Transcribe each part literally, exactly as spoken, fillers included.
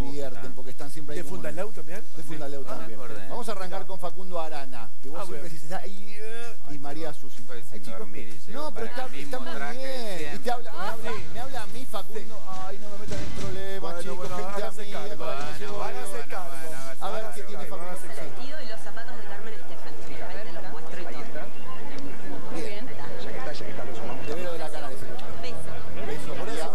divierten, porque están siempre ahí. ¿De Fundaleu también? De Fundaleu también. Vamos a arrancar con Facundo Arana, que vos Ah, siempre bueno. decís, ay, y María Susi. Hay chicos que... No, pero está, está muy bien. Y te habla, me, habla, me habla a mí, Facundo. Ay, no me metan en problemas, Bueno, chicos, bueno, gente háganse amiga. cargo. para que no se Háganse vuelva. cargo. A ver qué tiene Facundo. El vestido y los zapatos de Carmen Estefan. Ahí te los muestro y todo. Muy bien. Te veo de la cara de ese. Beso. Beso, María.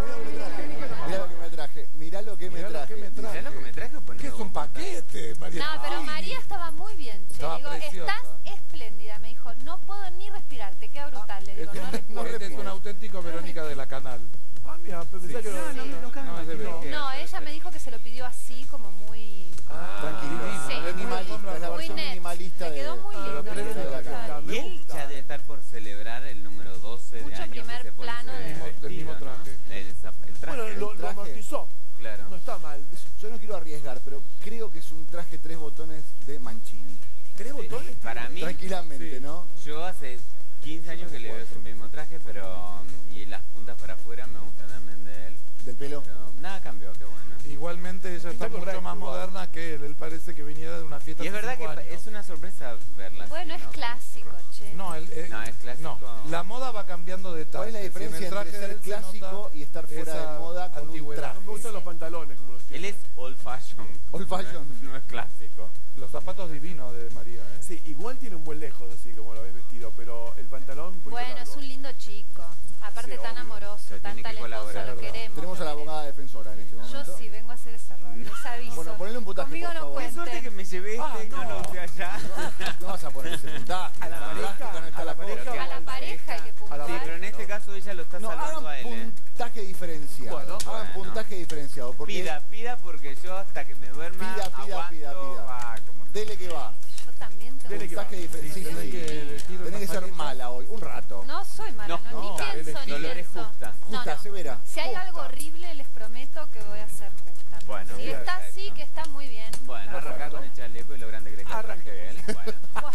Mirá lo que me traje. Mirá lo que me Mirá lo traje. que me traje. ¿Mirá lo que me traje? ¿Qué es un paquete, María? No, pero Ay, María estaba muy bien. Che. Estaba Digo, preciosa. estás espléndida. Me dijo, no puedo ni respirar, te queda brutal. Le digo, Este, no respiro. este es un auténtico Verónica de la Canal. Ah, mira, pero pensé Sí. que No, no, nunca me No, es de imaginé que- No, ella me dijo que se lo pidió así, como muy... Tranquilita. Sí. Minimalista, es la Muy versión net. minimalista Me de... quedó muy Ah, lindo. pero me es de la gusta. Canal. Y Me él gusta. ya debe estar por celebrar el número doce de Mucho años primer que se pone plano ese de- vestido, El mismo ¿no? traje. El, zap- el traje. Bueno, lo, lo traje. amortizó. Claro. No está mal. Yo no quiero arriesgar, pero creo que es un traje tres botones de Mancini. ¿Tres botones? Para mí, Tranquilamente, Sí. ¿no? yo hace quince años que le veo ese mismo traje, pero... Y las puntas para afuera me gustan también de él. Del pelo. Pero nada cambió, qué bueno. Igualmente ella está Está mucho correcto, más igual. moderna que él. Él parece que viniera de una fiesta Y es hace verdad cinco que años. es una sorpresa verla Bueno, así, es ¿no? clásico, che. No, él, eh, No, es clásico. no, la moda va cambiando de ¿Cuál es la detalles. diferencia Y en el traje entre de ser él se clásico nota y estar fuera esa de moda con un antigüedad. traje? Me gustan los pantalones como los Él tiene. es old fashion. Old fashion. No es, no es clásico. Los zapatos divinos de María, ¿eh? Sí, igual tiene un buen lejos así como lo ves vestido, pero el pantalón un poquito Bueno, largo. es un lindo chico. Aparte Sí, tan obvio. amoroso, Se tan tiene que talentoso, colaborar. lo queremos. Tenemos a la lo abogada defensora en este queremos. momento. Yo sí vengo a hacer ese rol, les aviso. Bueno, ponele un puntaje, Conmigo por no favor. Qué suerte que cuenten. me llevé este Ah, y no no. lo usé allá. No vas a poner ese puntaje. A la No, pareja, no está a la cosa. pareja. A la pareja hay que A la Sí, puntuar. pero en este caso ella lo está No, salvando a hagan él, ¿eh? puntaje diferenciado. Bueno, hagan bueno. puntaje diferenciado. Porque Pida, pida porque yo hasta que me duerma Pida, pida, aguanto, pida, pida. va, como- dele que va. Yo también tengo Dele que Puntaje va. diferenciado. Sí, Tenés sí, que sí. elegir Tenés una que ser paleta. mala hoy, un rato. No soy mala, No, no, no, ni pienso, ni Dolores pienso. justa. No, Justa, no. severa. Si hay algo horrible, les prometo que voy a ser justa. Bueno, si bien, está así, perfecto. que está muy bien. Bueno, arrancar con el chaleco y lo grande que le queda el traje de él. Bueno.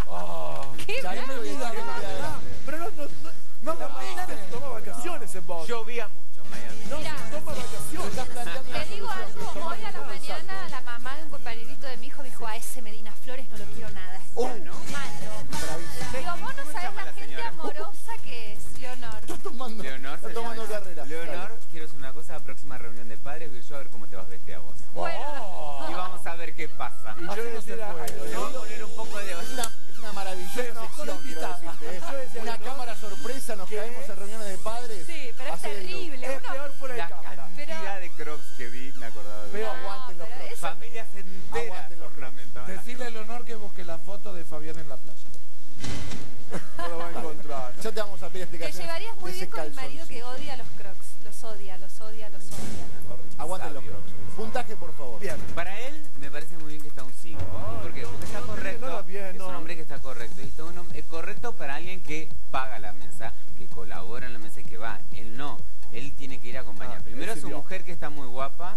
Oh, ¿Qué? Chaleco y el traje que queda adelante. Pero no, no, no, no, la mañana toma vacaciones en vos. Llovía mucho en Miami. No, Mira, toma vacaciones. Estás planteando una Te digo solución. algo, hoy a la mañana la mamá de un compañerito de mi hijo dijo, a ese Medina Flores no lo quiero nada. Es Oh, malo, malo. Digo, vos no ¿Cómo se sabés llama la la gente señora? amorosa que es, Leonor. Está tomando, Leonor, está se tomando llama. carrera. Leonor, quiero decir una cosa, la próxima reunión de padres voy yo a ver cómo te vas vestida vos. oh. Y vamos a ver qué pasa. Y yo Así le no se decía a puede. Le voy a Leonor, poner un poco de... Es una, es una maravillosa Se enojó la sección, quiero invitada. decirte. ¿eh? Yo decía, Una ¿no? cámara sorpresa, nos ¿Qué? caemos en reuniones de padres. Sí, pero es Hacer el look. terrible. es Uno, peor fuera de La cámara. cantidad de crocs que vi, me acordaba de Pero vos. aguanten los pero crocs. eso- Familias enteras Aguanten los ornamentadas. Decirle a Leonor que busque la foto de Fabián en la playa. No lo va a encontrar. Ya te vamos a pedir Te explicaciones. llevarías muy de ese bien con el marido que calzoncillo. odia los crocs. Los odia, los odia, los odia. Aguanten los Sabio. crocs. Puntaje, por favor. Bien. Para él me parece muy bien que está un cinco. ¿Por qué? Porque está no, correcto. no, bien, es no. un hombre que está correcto. Y está un hombre, es correcto para alguien que paga la mesa, que colabora en la mesa y que va. Él no. Él tiene que ir a acompañar. Ah, Primero él a su sirvió. mujer que está muy guapa.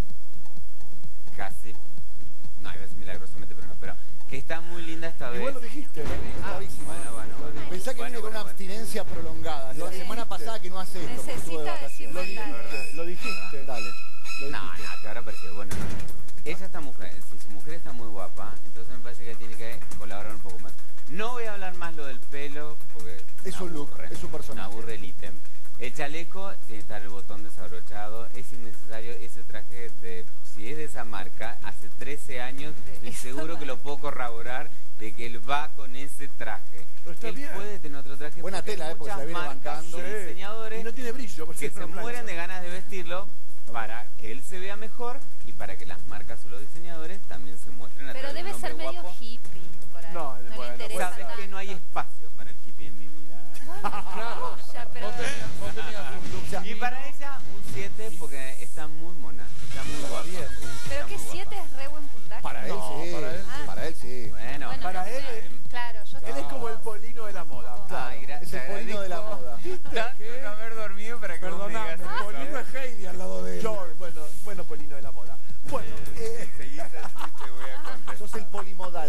Casi. No, iba a decir milagrosamente, pero no. Pero que está muy linda esta vez. Igual lo dijiste. Ah, bravísimo. bueno, bueno, bueno. Pensá que Bueno, viene con bueno, una bueno. abstinencia prolongada. La Sí. semana pasada que no hace esto. porque estuvo de Necesita decir vacaciones. Lo verdad. dijiste. Lo dijiste. Dale. Lo No, dijiste. no, que ahora parecido. Bueno, no. Ella está mujer, si su mujer está muy guapa, entonces me parece que tiene que colaborar un poco más. No voy a hablar más lo del pelo, porque Es me su look, aburre, es su personaje. Me aburre el ítem. El chaleco tiene que estar el botón desabrochado, es innecesario ese traje de, si es de esa marca, hace trece años, De y esa seguro que lo puedo corroborar de que él va con ese traje. Pero está él bien. puede tener otro traje. Buena porque hay tela, eh, porque se la muchas viene marcas bancando. y Sí. diseñadores Y no tiene brillo. porque que es se una mueren de plancha. ganas de vestirlo para que él se vea mejor y para que las marcas o los diseñadores también se muestren a Pero través de debe un ser hombre medio guapo. hippie por ahí. No, No, bueno, le interesa Sabes tanto. que no hay espacio para el hippie en mi vida. Claro. Ya, pero- Vos tenías, vos tenías un look Y divino. para ella un siete porque está muy mona, está muy guapa. bien. Pero Está que muy siete guapa. es re buen puntaje. Para él No, sí. para él sí. Para él sí. Bueno, Bueno, Para no él, sé. Claro, yo Él es como el polino de la moda. Ay, gracias. Es el polino de la moda. Tanto no haber dormido para que vos me Perdóname, digas eso, Polino ¿eh? es Heidi al lado de él. George, bueno, bueno, polino de la moda. Bueno, eh, Seguís así, te voy a contestar. Sos el polimodal.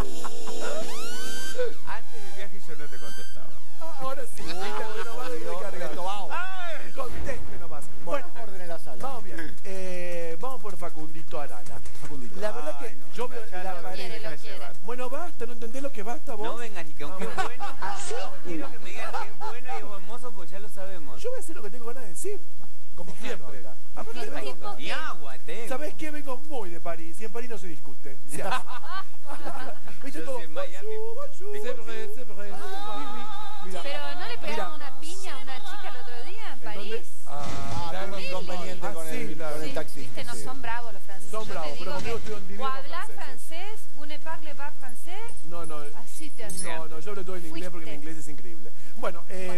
Antes del viaje yo no te contestaba. ahora sí. Uy, no va a Dios, recargar. retobao. Ay, conteste nomás. Bueno, Bueno, orden en la sala. vamos bien. Eh, vamos por Facundito Arana. Facundito. La París, y en París no se discute. Se hace. ¿Viste Yo todo? soy en Miami. Bonjour, C'est bonjour. vrai, c'est vrai. Mira, Pero ¿no le pegaron mira. una piña a una chica el otro día en dónde? París? Ah, Ah, tuvo un inconveniente Ah, con sí, el, claro. con el Sí, taxista. viste, no sí. son bravos los franceses. Son Yo te bravos, digo pero conmigo que, estuvieron divinos o hablas franceses. francés, vous ne parlez pas français, No, no. así te hacen. No, no, yo hablo todo en inglés porque mi Fuiste. inglés es increíble. Bueno, eh,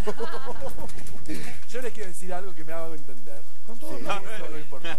yo les quiero decir algo que me haga entender. Con todo Sí. lo- Eso es lo importante.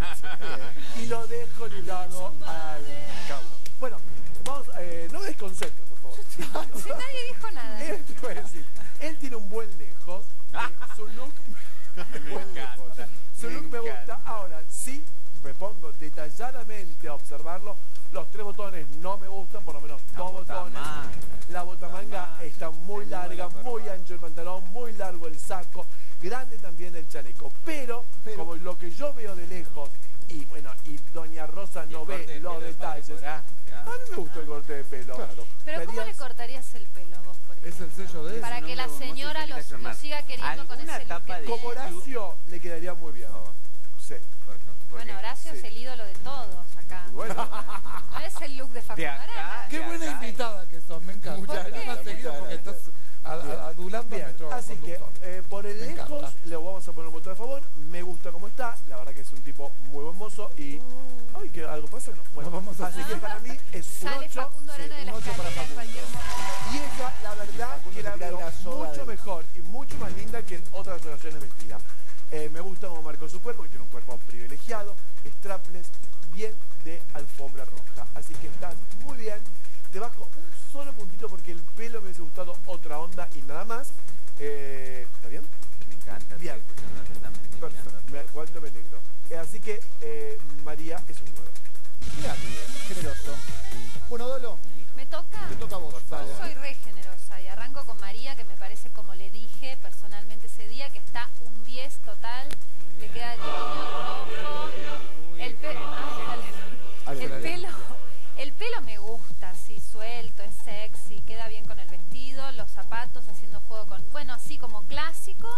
Y lo dejo ligado al cabro. Bueno, vamos, eh, no me desconcentren, por favor. Si nadie dijo nada. Él, te voy a decir, él tiene un buen lejos. eh, su look, Me encanta. su look me gusta. encanta. Ahora, sí me pongo detalladamente a observarlo. Los tres botones no me gustan, por lo menos La dos botones. botamanga. La botamanga Botamanga. está muy Se mueve larga, la muy corbata. ancho el pantalón, muy largo el saco, grande también el chaleco. Pero, Pero- como lo que yo veo de lejos, y bueno, y Doña Rosa Y el no corte ve de los pelo de detalles. Padre A Corá. mí me gustó el corte de pelo. Claro. Pero ¿cómo Querías- le cortarías el pelo vos, por Es ejemplo? el sello de él. Para Su que la nombre hermoso, señora Jessica lo, lo Sherman. siga queriendo con ¿Alguna ese look tapa que de tiene. Como Horacio le quedaría muy bien. Por favor, Sí. por favor, porque- Bueno, Horacio Sí. es el ídolo de todos acá. Bueno, No es el look de Facundo De acá. Arana. Qué de buena acá. invitada que sos, me encanta. Muchas Venís gracias, más seguido muchas porque gracias. estás a- a- adulando a bien. nuestro Así que conductor. eh, por el Me lejos encanta. le vamos a poner un voto a favor. Me gusta cómo está. La verdad que es un tipo muy buen mozo y... Ay, que algo pasa, ¿no? Bueno, Nos vamos a así hacer. que para mí es un Sale ocho. Facundo Sí, Arana de un la ocho para escalera en Facundo. cualquier momento. Y ella, la verdad, Facundo que se la tira veo una soga mucho de- mejor y mucho más linda que en otras ocasiones vestida. Eh, me gusta cómo marcó su cuerpo, que tiene un cuerpo privilegiado, strapless, bien de alfombra roja. Así que estás muy bien. Te bajo un solo puntito porque el pelo me hubiese gustado otra onda y nada más. Eh, ¿Está bien? Me encanta. estoy Bien. escuchando atentamente y Perfecto. mirando Me, todo. cuánto me alegro. Eh, así que eh, María es un nueve. Mirá, bien, generoso. Bueno, Dolo, ¿Me toca? te toca a vos. Por favor. Yo soy re generosa y arranco con María, que me parece, como le dije personalmente ese día, que está un diez total. Muy Le bien. queda divino el rojo. El, pe- Ay, dale. el pelo el pelo me gusta, así suelto, es sexy, queda bien con el vestido, los zapatos, haciendo juego con, bueno, así como clásico,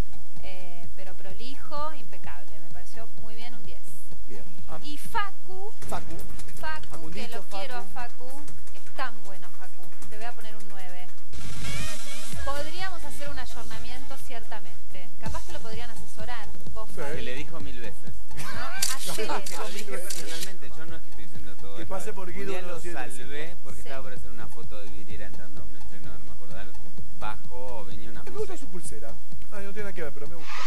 eh, pero prolijo, impecable. Me pareció muy bien, un diez. Bien. Y Facu, Facu. Facu, que Facundito, lo quiero a Facu, es tan bueno Facu, le voy a poner un nueve. Podríamos hacer un ayornamiento ciertamente, capaz que lo podrían asesorar vos, Sí. Facu. Se le dijo mil veces. ¿No? Hacer Se eso. lo dije personalmente, yo no es que estoy diciendo todo Que esto. pase por Guido Un día uno lo siete salvé cinco. porque Sí. estaba por hacer una foto de Viriera entrando a un estreno, no me acuerdo. Bajó, venía una Me gusta su pulsera. Ay, no tiene nada que ver, pero me gusta.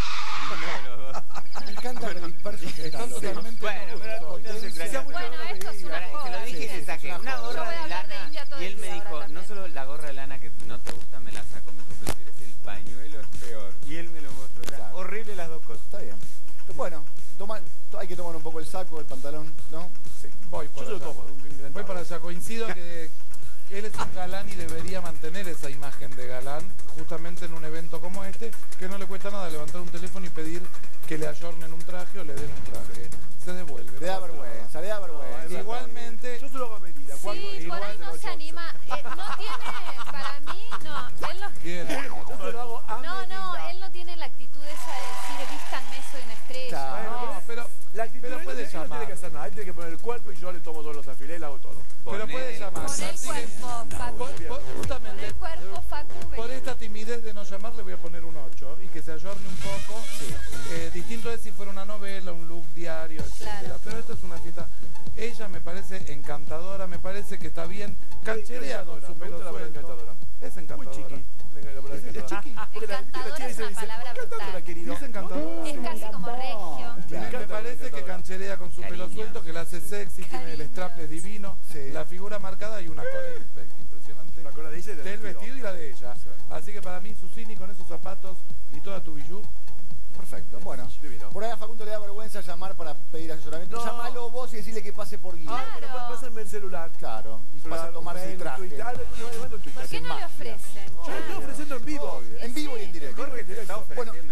Me encanta lo disperso que Están están los dos. totalmente Bueno, pero no se Potencia. extraña. Bueno, esto es una Pará, joda. se lo dije y Sí, le sí, saqué es una una joda. Yo gorra voy a de hablar de lana India todo y el él me día dijo, ahora no también. solo la gorra de lana que no te gusta, me la saco, me dijo, prefieres el pañuelo, es peor. Y él me lo mostró, era Claro. horrible las dos cosas. Está bien. Bueno, toma, to- hay que tomar un poco el saco, el pantalón, ¿no? Sí. Voy Yo por se lo allá. tomo. un- un gran Voy trago. para allá. Coincido que él es un galán y debería mantener esa imagen de galán justamente en un evento como este, que no le cuesta nada levantar un teléfono y pedir que le ayornen un traje o le den un traje. Se devuelve. Le da no pasa nada. vergüenza, le da vergüenza. Igualmente, Yo se lo hago a medida. Sí, cuando- por igual ahí de no los se Johnson. anima. Eh, no tiene, para mí, no. Él no, quiere. Yo se lo hago a no, medida. no, él no tiene la actitud esa de decir, vístanme, soy una estrella. Claro. No, pero, La actitud pero él puede no tiene- él no llamar. tiene que hacer nada. Él tiene que poner el cuerpo y yo le tomo todos los alfileres y le hago todo. Pero Poné- puede llamar. Pon el Así que, cuerpo, Facu. por- por- Pon justamente, el cuerpo, Facu. por vení. esta timidez de no llamar le voy a poner un ocho y que se ayorne un poco. Eh, distinto es si fuera una novela, un look diario, etcétera. Claro. Pero esto es una fiesta. Ella me parece encantadora, me parece que está bien. Cancherea con su Me pelo gusta la palabra suelto. encantadora. Es Muy encantadora. chiqui. La- la palabra Es encantadora. chiqui. Porque la- la Encantadora tía es dice, una dice, palabra encantadora, brutal. querido. Es encantadora. Es casi como regio. Me, Claro. me parece que cancherea con su pelo Cariño. suelto, que la hace sexy, tiene el Cariño. strapless divino, Sí. la figura marcada y una cola impe- impresionante La cola de ella y la del vestido y la de ella. Así que para mí, Susini, con esos zapatos y toda tu bijú, Perfecto, bueno. Divino. Por ahí a Facundo le da vergüenza llamar para pedir asesoramiento. No. Llamalo vos y decirle que pase por Guido. Ah, pero Claro. pa- pásenme el celular. Claro, y pasa a Celular, tomarse un el mail, un traje. tweet. Ah, le- le mando un tweet. ¿Por qué no le magia. ofrecen? Yo le estoy ofreciendo en vivo. En vivo y en directo. Corre, directo. Está ofreciendo. Bueno,